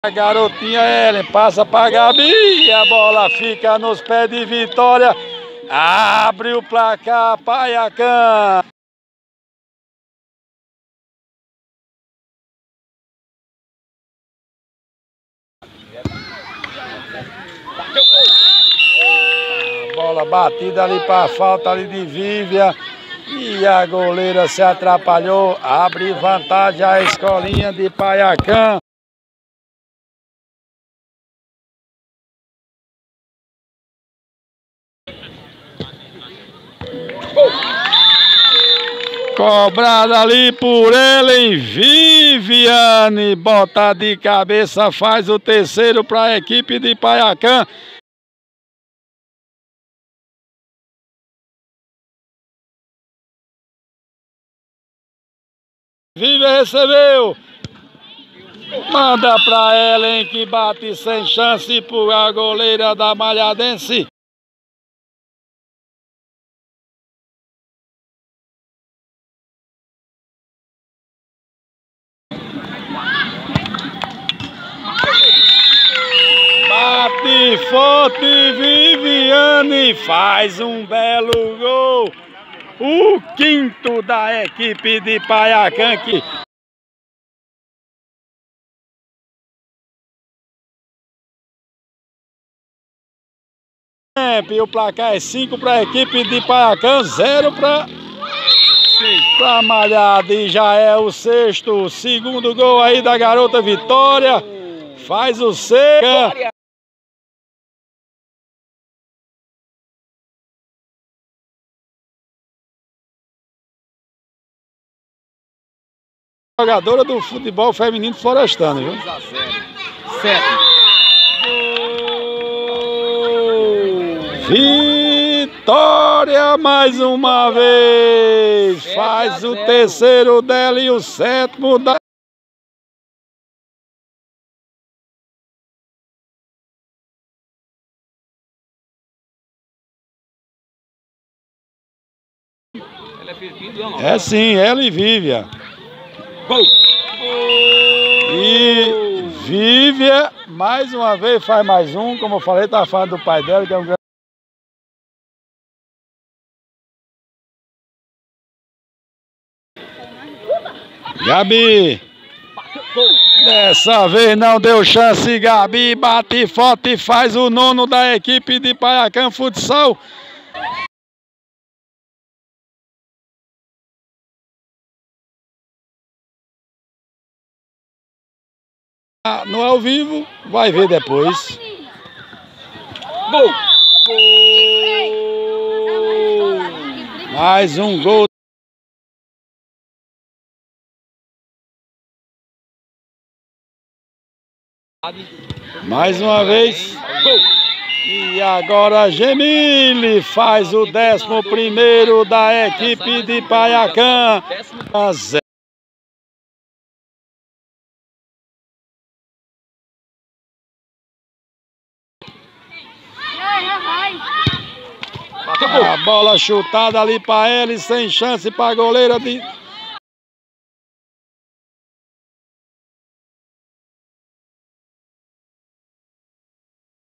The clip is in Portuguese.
A garotinha Ellen passa para Gabi e a bola fica nos pés de Vitória. Abre o placar, Paiacã. Bola batida ali para a falta ali de Vívia. E a goleira se atrapalhou. Abre vantagem a escolinha de Paiacã. Cobrada ali por Ellen. Viviane bota de cabeça, faz o terceiro para a equipe de Paiacã. Viviane recebeu. Manda para Ellen que bate sem chance por a goleira da Malhadense. Bate forte, Viviane faz um belo gol. O quinto da equipe de Paiacã. E o placar é 5 para a equipe de Paiacã, 0 para Malhada. E já é o sexto, segundo gol aí da garota Vitória. Faz o sexto. Jogadora do futebol feminino florestano, viu? 7. Vitória mais uma vez. Faz o terceiro dela e o sétimo da... É sim, ela e Vívia. Gol! E Vívia, mais uma vez, faz mais um. Como eu falei, tá falando do pai dela, que é um grande... Gabi! Dessa vez não deu chance, Gabi bate forte e faz o nono da equipe de Paiacã Futsal. No ao vivo, vai ver depois. Gol! Mais um gol. Mais uma vez. Gol! E agora Gemile faz o 11º da equipe de Paiacã. A bola chutada ali para ele, sem chance para a goleira de